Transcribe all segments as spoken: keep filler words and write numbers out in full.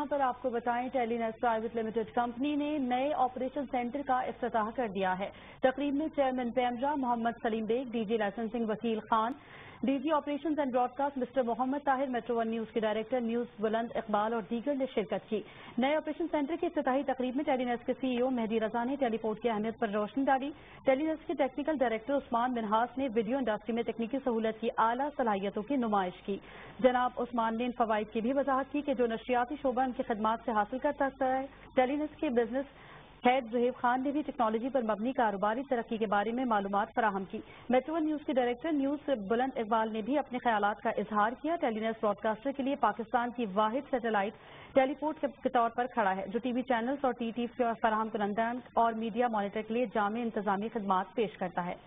یہاں پر آپ کو بتائیں Telenet private limited company نے نئے آپریشن سینٹر کا افتتاح کر دیا ہے۔ تقریب میں chairman PEMRA Muhammad Saleem Baig, D G licensing Wakeel Khan, D G operations and broadcast mister Muhammad Tahir, Metro One News کے ڈائریکٹر نیوز بلند اقبال اور دیگر نے شرکت کی۔ نئے آپریشن سینٹر کی افتتاحی تقریب میں ٹیلی نیٹ کے سی ای او مہدی رضا نے ٹیلی پورٹ کی اہمیت پر روشنی ڈالی۔ ٹیلی نیٹ کے ٹیکنیکل ڈائریکٹر عثمان منہاس نے ویڈیو انڈسٹری میں تکنیکی سہولت کی اعلیٰ صلاحیتوں کی نمائش کی۔ جناب عثمان نے ان فوائد کی بھی وضاحت کی کہ جو نشریاتی شعبہ ان کی خدمات سے حاصل کر سکتا ہے۔ ٹیلی نیٹ کے بزنس ہیڈ زہیب خان نے بھی ٹیکنالوجی پر مبنی کاروباری ترقی کے بارے میں معلومات فراہم کی۔ میٹرو ون نیوز کے ڈائریکٹر نیوز بلند اقبال نے بھی اپنے خیالات کا اظہار کیا۔ ٹیلی نیٹ براڈ کاسٹر کے لیے پاکستان کی واحد سیٹلائٹ ٹیلی پورٹ کے طور پر کھڑا ہے، جو ٹی وی چینلز اور ٹی ٹی فراہم کنندگان اور میڈیا مانیٹر کے لیے جامع انتظامی خدمات پیش کرتا ہے۔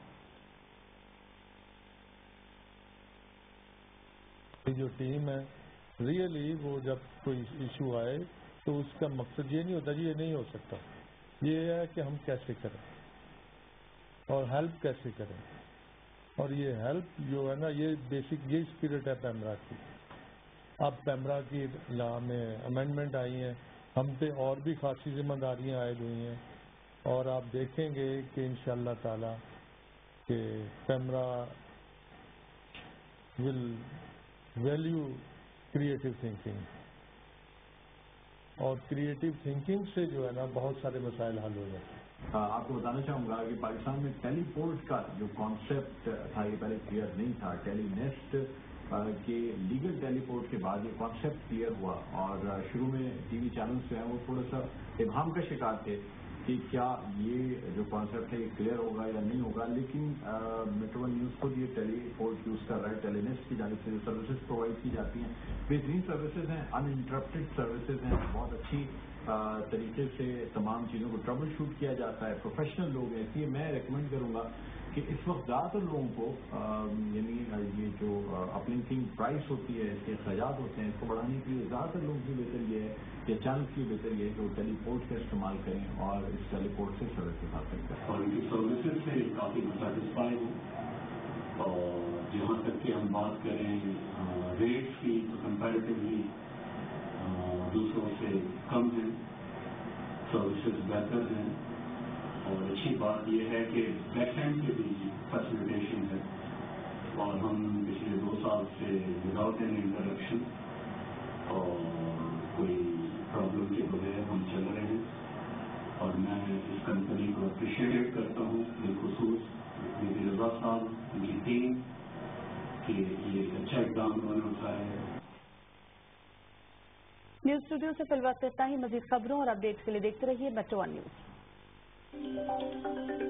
جو ٹیم ہے ریئلی وہ جب کوئی ایشو آئے تو اس کا مقصد یہ نہیں ہوتا جی یہ نہیں ہو سکتا، یہ ہے کہ ہم کیسے کریں اور ہیلپ کیسے کریں، اور یہ ہیلپ جو ہے نا یہ بیسک یہ اسپرٹ ہے پیمرا کی۔ اب پیمرا کی لا میں امینڈمنٹ آئی ہیں، ہم پہ اور بھی خاصی ذمہ داریاں عائد ہوئی ہیں، اور آپ دیکھیں گے کہ انشاءاللہ تعالی کہ PEMRA will value creative thinking, اور کریٹو تھنکنگ سے جو ہے نا بہت سارے مسائل حل ہو جاتے ہیں۔ آپ کو بتانا چاہوں گا کہ پاکستان میں ٹیلی پورٹ کا جو کانسیپٹ تھا یہ پہلے کلیئر نہیں تھا۔ ٹیلی نیسٹ کے لیگل ٹیلی پورٹ کے بعد یہ کانسیپٹ کلیئر ہوا، اور شروع میں ٹی وی چینلز جو ہیں وہ تھوڑا سا ابہام کا شکار تھے کہ کیا یہ جو کانسیپٹ ہے یہ کلیئر ہوگا یا نہیں ہوگا، لیکن میٹرو ون نیوز خود یہ ٹیلی پورٹ یوز کر رہا ہے۔ ٹیلی نیسٹ کی جانب سے جو سروسز پرووائڈ کی جاتی ہیں بہترین سروسز ہیں، ان انٹرپٹڈ سروسز ہیں، بہت اچھی طریقے سے تمام چیزوں کو ٹربل شوٹ کیا جاتا ہے، پروفیشنل لوگ ہیں۔ اس لیے میں ریکمینڈ کروں گا کہ اس وقت زیادہ تر لوگوں کو یعنی یہ جو اپلنکنگ پرائس ہوتی ہے، اس کے اخراجات ہوتے ہیں، اس کو بڑھانے کے لیے زیادہ تر لوگوں کی بہتر یہ ہے یا چینل کی بہتر یہ ہے کہ وہ ٹیلی پورٹ کا استعمال کریں اور اس ٹیلی پورٹ سے سروسز حاصل کریں۔ اور ان کی سروسز سے کافی سیٹسفائی ہوں، اور جہاں تک کہ ہم بات کریں ریٹس کی تو کمپیریٹیولی دوسروں سے کم ہیں، سروسز بہتر ہیں، اور اچھی بات یہ ہے کہ بیک اینڈ کے بھی فیسیلیٹیشن ہے، اور ہم پچھلے دو سال سے وداؤٹ اینی انٹرپشن اور کوئی پرابلم کے بغیر ہم چل رہے ہیں، اور میں اس کمپنی کو اپریشیٹ کرتا ہوں، بالخصوص مہدی رضا صاحب ان کی ٹیم کہ یہ اچھا اقدام انہوں نے اٹھایا ہے۔ نیوز اسٹوڈیو سے فی الوقت اتنا ہی۔ مزید خبروں اور اپڈیٹس کے لیے دیکھتے رہیے میٹرو ون نیوز۔